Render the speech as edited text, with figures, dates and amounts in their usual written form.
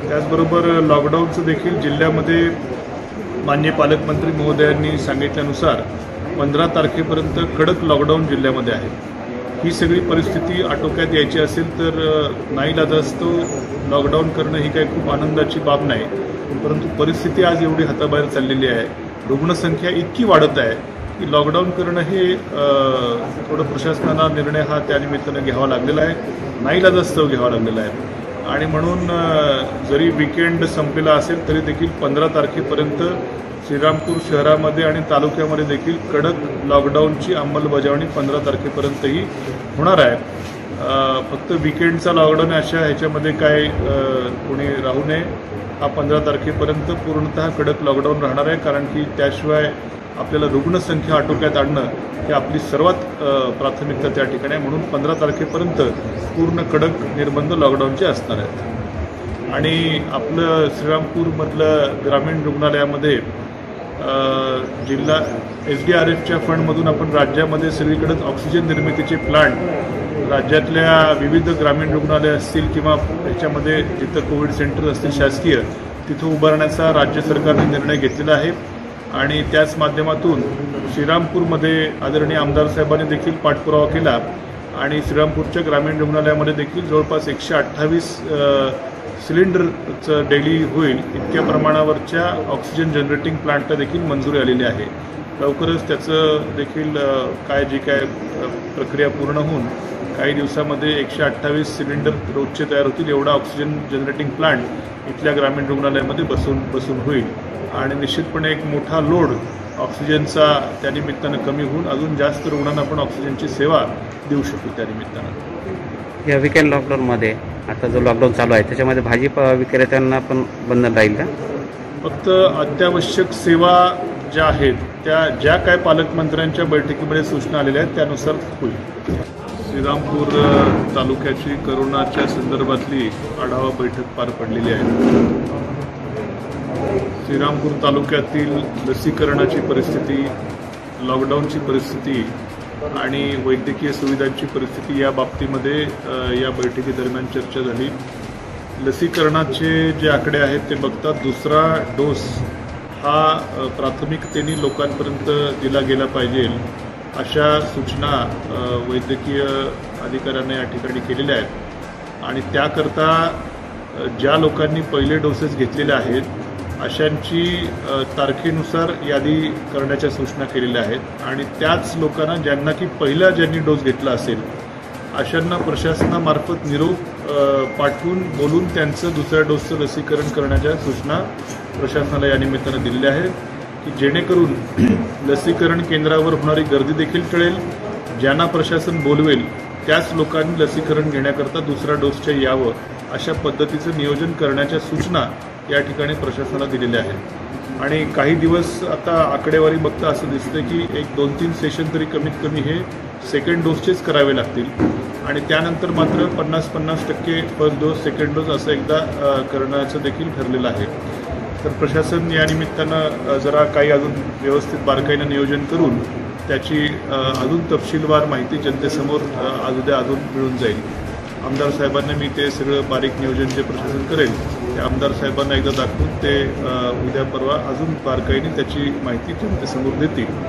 त्याचबरोबर लॉकडाऊनचं देखील जिल्ह्यामध्ये माननीय पालकमंत्री महोदयांनी सांगितल्यानुसार 15 तारखेपर्यंत कडक लॉकडाऊन जिल्ह्यामध्ये आहे। ही सगळी परिस्थिती आटोक्यात यायची असेल तर नाईलाजास्तव लॉकडाऊन करणं ही काही खूप आनंदाची बाब नाही, परंतु परिस्थिती आज एवढी हाताबाहेर चाललेली आहे, रुग्णसंख्या इतकी वाढत आहे की लॉकडाऊन करणं हे थोडं प्रशासनाला निर्णय हा त्यानिमित्तानं घ्यावा लागलेला आहे, नाईलाजास्तव घ्यावा लागलेला आहे। आणि म्हणून जरी वीकेंड संपलेला असेल तरी देखील 15 तारखेपर्यंत श्रीरामपूर शहरामध्ये आणि तालुक्यामध्ये देखील कडक लॉकडाऊनची अंमलबजावणी 15 तारखेपर्यंतही होणार आहे। फक्त वीकेंडचा लॉकडाऊन अशा ह्याच्यामध्ये काय कोणी राहू नये। हा 15 तारखेपर्यंत पूर्णतः कडक लॉकडाऊन राहणार आहे, कारण की त्याशिवाय आपल्याला रुग्णसंख्या आटोक्यात आणणं ही आपली सर्वात प्राथमिकता त्या ठिकाणी आहे। म्हणून 15 तारखेपर्यंत पूर्ण कडक निर्बंध लॉकडाऊनचे असणार आहेत। आणि आपलं श्रीरामपूरमधलं ग्रामीण रुग्णालयामध्ये जिल्हा SDRFच्या फंडमधून आपण राज्यामध्ये सगळीकडेच ऑक्सिजन निर्मितीचे प्लांट राज्यातल्या विविध ग्रामीण रुग्णालय असतील किंवा ह्याच्यामध्ये जिथं कोविड सेंटर असतील शासकीय तिथं उभारण्याचा राज्य सरकारने निर्णय घेतलेला आहे। आणि त्याच माध्यमातून श्रीरामपूरमध्ये आदरणीय आमदार साहेबांनी देखील पाठपुरावा केला आणि श्रीरामपूरच्या ग्रामीण रुग्णालयामध्ये देखील जवळपास 128 सिलेंडरचं डेली होईल इतक्या प्रमाणावरच्या ऑक्सिजन जनरेटिंग प्लांटला देखील मंजुरी आलेली आहे। लवकरच त्याचं देखील जी काय प्रक्रिया पूर्ण होऊन काही दिवसामध्ये 128 सिलेंडर रोजचे तयार होतील एवढा ऑक्सिजन जनरेटिंग प्लांट इथल्या ग्रामीण रुग्णालयामध्ये बसून होईल आणि निश्चितपणे एक मोठा लोड ऑक्सिजनचा त्यानिमित्तानं कमी होऊन अजून जास्त रुग्णांना आपण ऑक्सिजनची सेवा देऊ शकू त्यानिमित्तानं। या वीकेंड लॉकडाऊनमध्ये आता जो लॉकडाऊन चालू आहे त्याच्यामध्ये भाजीपाला विक्रेत्यांना पण बंधन राहील का? फक्त अत्यावश्यक सेवा ज्या आहेत त्या ज्या काय पालकमंत्र्यांच्या बैठकीमध्ये सूचना आलेल्या आहेत त्यानुसार होईल। श्रीरामपूर तालुक्याची करोनाच्या संदर्भातली आढावा बैठक पार पडलेली आहे। श्रीरामपूर तालुक्यातील लसीकरणाची परिस्थिती, लॉकडाऊनची परिस्थिती आणि वैद्यकीय सुविधांची परिस्थिती या बाबतीमध्ये या बैठकीदरम्यान चर्चा झाली। लसीकरणाचे जे आकडे आहेत ते बघता दुसरा डोस हा प्राथमिकतेने लोकांपर्यंत दिला गेला पाहिजे अशा सूचना वैद्यकीय अधिकाऱ्यांनी या ठिकाणी केलेल्या आहेत। आणि त्याकरता ज्या लोकांनी पहिले डोसेस घेतलेले आहेत अशांची तारखेनुसार यादी करण्याच्या सूचना केलेल्या आहेत आणि त्याच लोकांना ज्यांना की पहिला ज्यांनी डोस घेतला असेल अशांना प्रशासनामार्फत निरोप पाठवून बोलून त्यांचं दुसऱ्या डोसचं लसीकरण करण्याच्या सूचना प्रशासनाला या निमित्तानं दिलेल्या आहेत की जेणेकरून लसीकरण केंद्रावर होणारी गर्दी देखील टळेल, ज्यांना प्रशासन बोलवेल त्याच लोकांनी लसीकरण घेण्याकरता दुसऱ्या डोसच्या यावं अशा पद्धतीचं नियोजन करण्याच्या सूचना या ठिकाणी प्रशासनाला दिलेल्या आहेत। आणि काही दिवस आता आकडेवारी बघता असं दिसतं की एक 2-3 सेशन तरी कमीत कमी हे सेकंड डोसचेच करावे लागतील आणि त्यानंतर मात्र 50-50% फर्स्ट डोस सेकंड डोस असं एकदा करण्याचं देखील ठरलेलं आहे। तर प्रशासन या निमित्तानं जरा काही अजून व्यवस्थित बारकाईनं नियोजन करून त्याची अजून तपशीलवार माहिती जनतेसमोर उद्या अजून मिळून जाईल। आमदार साहेबांना मी ते सगळं बारीक नियोजन जे प्रशासन करेल ते आमदार साहेबांना एकदा दाखवून ते उद्या परवा अजून बारकाईने त्याची माहिती जनतेसमोर देतील।